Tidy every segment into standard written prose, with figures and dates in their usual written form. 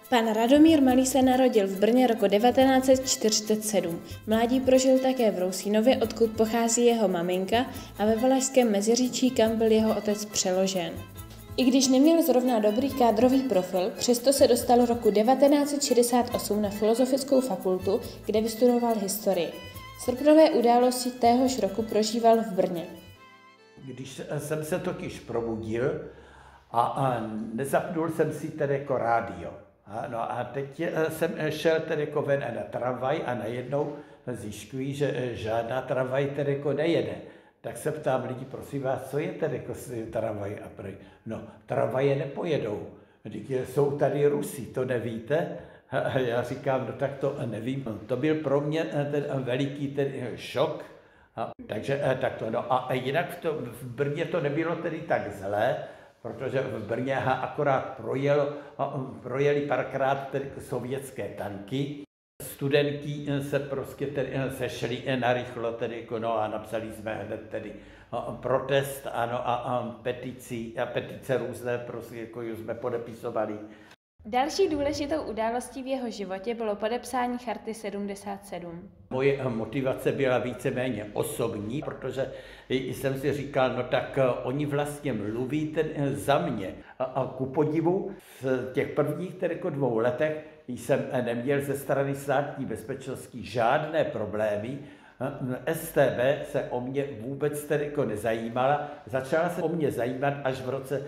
Pan Radomír Malý se narodil v Brně roku 1947. Mládí prožil také v Rousínově, odkud pochází jeho maminka, a ve Valašském Meziříčí, kam byl jeho otec přeložen. I když neměl zrovna dobrý kádrový profil, přesto se dostal roku 1968 na Filozofickou fakultu, kde vystudoval historii. Srpnové události téhož roku prožíval v Brně. Když jsem se totiž probudil a nezapnul jsem si tedy jako rádio. No a teď jsem šel tedy jako ven na tramvaj a najednou zjišťuji, že žádná tramvaj tedy jako nejede. Tak se ptám lidí, prosím vás, co je tedy jako tramvaj? A no, tramvaje nepojedou. Jsou tady Rusy, to nevíte? A já říkám, no tak to nevím. To byl pro mě ten veliký ten šok. Takže takto. No a jinak v Brně to nebylo tedy tak zlé, protože v Brně akorát projeli párkrát tedy sovětské tanky. Studenti se prostě tedy sešli narychlo tedy, no a napsali jsme hned tedy protest, ano, a petice různé prostě jako jsme podepisovali. Další důležitou událostí v jeho životě bylo podepsání Charty 77. Moje motivace byla víceméně osobní, protože jsem si říkal, no tak oni vlastně mluví za mě. A ku podivu v těch prvních jako 2 letech jsem neměl ze strany státní bezpečnosti žádné problémy. StB se o mě vůbec jako nezajímala. Začala se o mě zajímat až v roce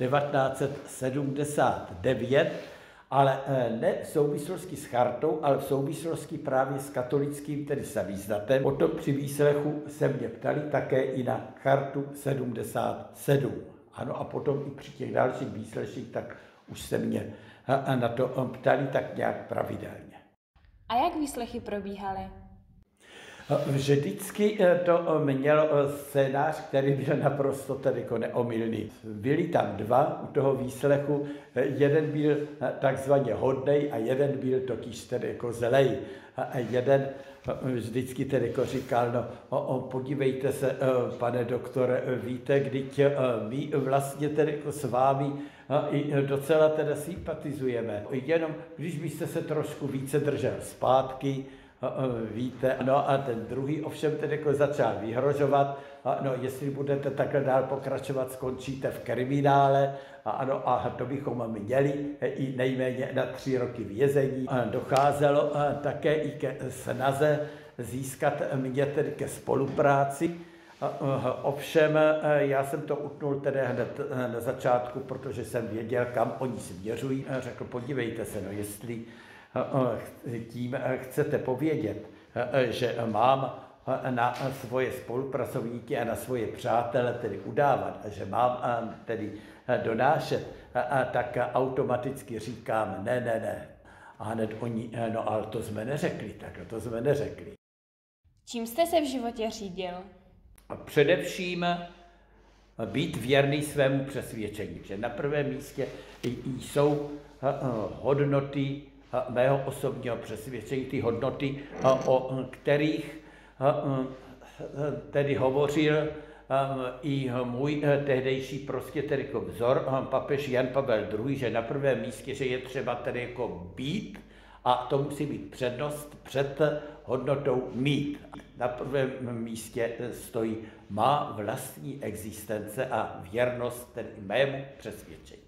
1979, ale ne v souvislosti s chartou, ale v souvislosti právě s katolickým, tedy samizdatem. Potom při výslechu se mě ptali také i na chartu 77. Ano, a potom i při těch dalších výsleších, tak už se mě na to ptali tak nějak pravidelně. A jak výslechy probíhaly? Vždycky to mělo scénář, který byl naprosto tedy jako neomylný. Byli tam 2 u toho výslechu, jeden byl takzvaně hodnej a jeden byl totiž tedy jako zlej. A jeden vždycky tedy jako říkal, no podívejte se, pane doktore, víte, když my vlastně tedy jako s vámi i docela teda sympatizujeme. Jenom když byste se trošku více držel zpátky, víte, no a ten druhý ovšem tedy jako začal vyhrožovat, no jestli budete takhle dál pokračovat, skončíte v kriminále, ano, a to bychom měli i nejméně na 3 roky vězení. Docházelo také i ke snaze získat mě tedy ke spolupráci. Ovšem já jsem to utnul tedy hned na začátku, protože jsem věděl, kam oni směřují. Řekl, podívejte se, no jestli tím chcete povědět, že mám na svoje spolupracovníky a na svoje přátele tedy udávat a že mám tedy donášet, tak automaticky říkám ne. A hned oni, no ale to jsme neřekli, tak to jsme neřekli. Čím jste se v životě řídil? Především být věrný svému přesvědčení, že na prvém místě jsou hodnoty mého osobního přesvědčení, ty hodnoty, o kterých tedy hovořil i můj tehdejší prostě tedy jako vzor, papež Jan Pavel II., že na prvém místě, že je třeba tedy jako být a to musí být přednost před hodnotou mít. Na prvém místě stojí má vlastní existence a věrnost tedy mému přesvědčení.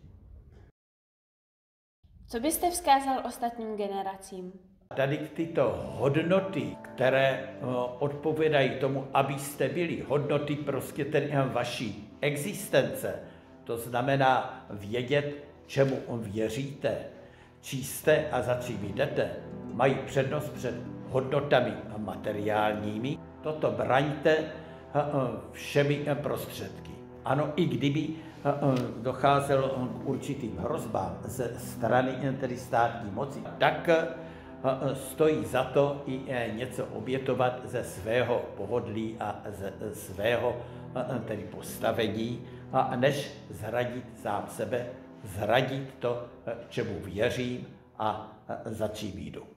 Co byste vzkázal ostatním generacím? Tady tyto hodnoty, které odpovídají tomu, abyste byli, hodnoty prostě tedy vaší existence, to znamená vědět, čemu věříte, čí jste a za čím jdete, mají přednost před hodnotami materiálními. Toto braňte všemi prostředky. Ano, i kdyby docházelo k určitým hrozbám ze strany tedy státní moci, tak stojí za to i něco obětovat ze svého pohodlí a ze svého tedy postavení, a než zradit sám sebe, zradit to, čemu věřím a za čím jdu.